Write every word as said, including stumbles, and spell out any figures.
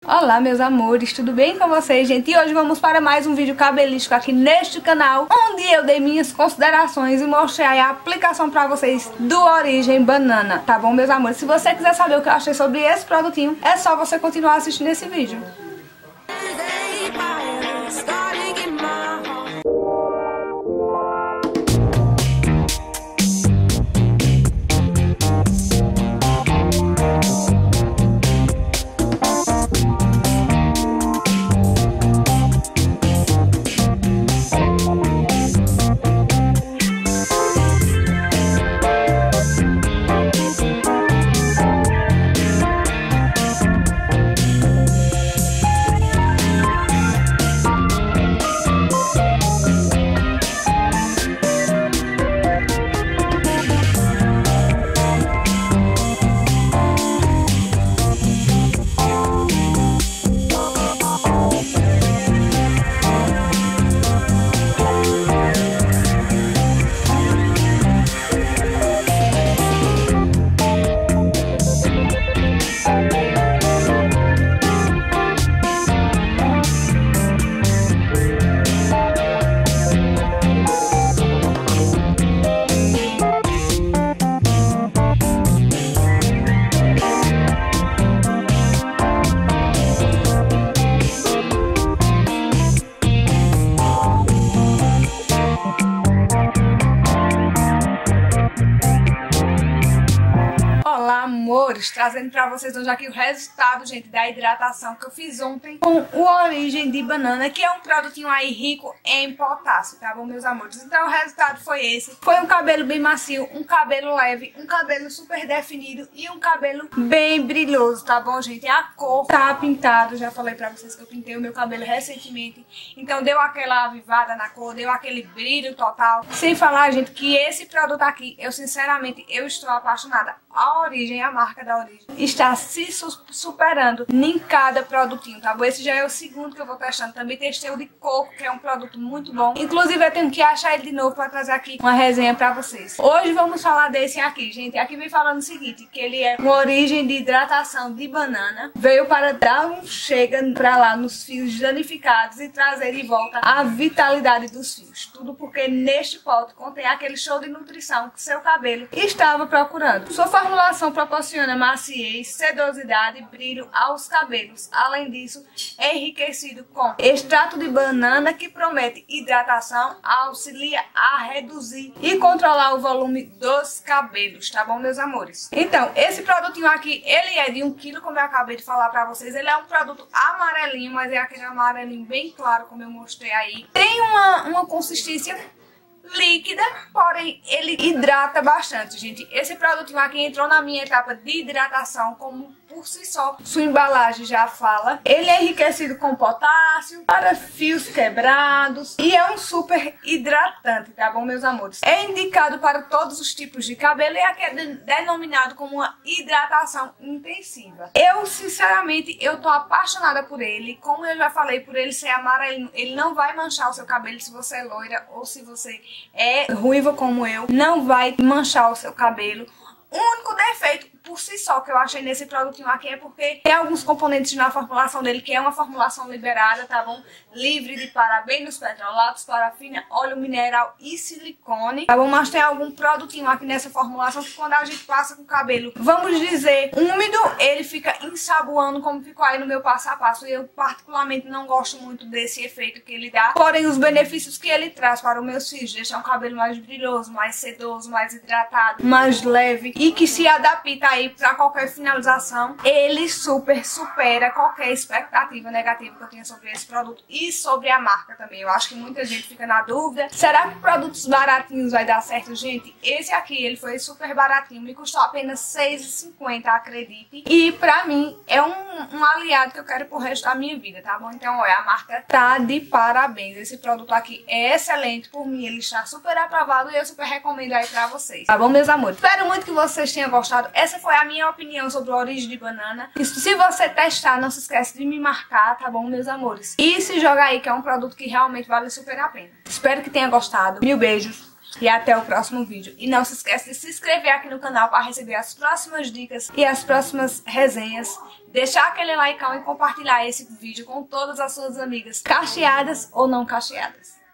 Olá meus amores, tudo bem com vocês, gente? E hoje vamos para mais um vídeo cabelístico aqui neste canal, onde eu dei minhas considerações e mostrei aí a aplicação para vocês do Origem Banana, tá bom meus amores? Se você quiser saber o que eu achei sobre esse produtinho, é só você continuar assistindo esse vídeo. Amores, trazendo pra vocês hoje aqui o resultado, gente, da hidratação que eu fiz ontem com o Origem de Banana, que é um produtinho aí rico em potássio, tá bom, meus amores? Então o resultado foi esse. Foi um cabelo bem macio, um cabelo leve, um cabelo super definido e um cabelo bem brilhoso, tá bom, gente? A cor tá pintado, já falei pra vocês que eu pintei o meu cabelo recentemente, então deu aquela avivada na cor, deu aquele brilho total. Sem falar, gente, que esse produto aqui, eu sinceramente, eu estou apaixonada. A Origem, a marca da Origem, está se su superando em cada produtinho, tá bom? Esse já é o segundo que eu vou testando. Também testei o de coco, que é um produto muito bom. Inclusive, eu tenho que achar ele de novo para trazer aqui uma resenha pra vocês. Hoje vamos falar desse aqui, gente. Aqui vem falando o seguinte, que ele é uma Origem de hidratação de banana. Veio para dar um chega pra lá nos fios danificados e trazer de volta a vitalidade dos fios. Tudo porque neste pote contém aquele show de nutrição que seu cabelo estava procurando. Sua A formulação proporciona maciez, sedosidade e brilho aos cabelos. Além disso, é enriquecido com extrato de banana que promete hidratação, auxilia a reduzir e controlar o volume dos cabelos, tá bom, meus amores? Então, esse produtinho aqui, ele é de um quilo, como eu acabei de falar pra vocês. Ele é um produto amarelinho, mas é aquele amarelinho bem claro, como eu mostrei aí. Tem uma, uma consistência líquida, porém ele hidrata bastante, gente. Esse produtinho aqui entrou na minha etapa de hidratação como por si só. Sua embalagem já fala. Ele é enriquecido com potássio para fios quebrados e é um super hidratante, tá bom, meus amores? É indicado para todos os tipos de cabelo e aqui é denominado como uma hidratação intensiva. Eu, sinceramente, eu tô apaixonada por ele. Como eu já falei, por ele ser amarelo, ele não vai manchar o seu cabelo se você é loira ou se você é ruiva como eu. Não vai manchar o seu cabelo. O único defeito por si só que eu achei nesse produtinho aqui é porque tem alguns componentes na formulação dele que é uma formulação liberada, tá bom? Livre de parabenos, petrolatos, parafina, óleo mineral e silicone, tá bom? Mas tem algum produtinho aqui nessa formulação que quando a gente passa com o cabelo, vamos dizer, úmido, ele fica ensaboando como ficou aí no meu passo a passo. E eu particularmente não gosto muito desse efeito que ele dá. Porém, os benefícios que ele traz para os meus fios, deixar um cabelo mais brilhoso, mais sedoso, mais hidratado, mais leve e que se adapta aí para qualquer finalização, ele super supera qualquer expectativa negativa que eu tinha sobre esse produto e sobre a marca também. Eu acho que muita gente fica na dúvida, será que produtos baratinhos vai dar certo, gente? Esse aqui, ele foi super baratinho, me custou apenas seis reais e cinquenta centavos, acredite. E pra mim, é um, um aliado que eu quero pro resto da minha vida, tá bom? Então, olha, a marca tá de parabéns. Esse produto aqui é excelente, por mim ele está super aprovado e eu super recomendo aí pra vocês, tá bom, meus amores? Espero muito que vocês tenham gostado. Essa foi a minha opinião sobre o Origem de Banana. E se você testar, não se esquece de me marcar, tá bom, meus amores? E se joga aí, que é um produto que realmente vale super a pena. Espero que tenha gostado. Mil beijos. e até o próximo vídeo. E não se esqueça de se inscrever aqui no canal para receber as próximas dicas e as próximas resenhas. Deixar aquele like e compartilhar esse vídeo com todas as suas amigas, cacheadas ou não cacheadas.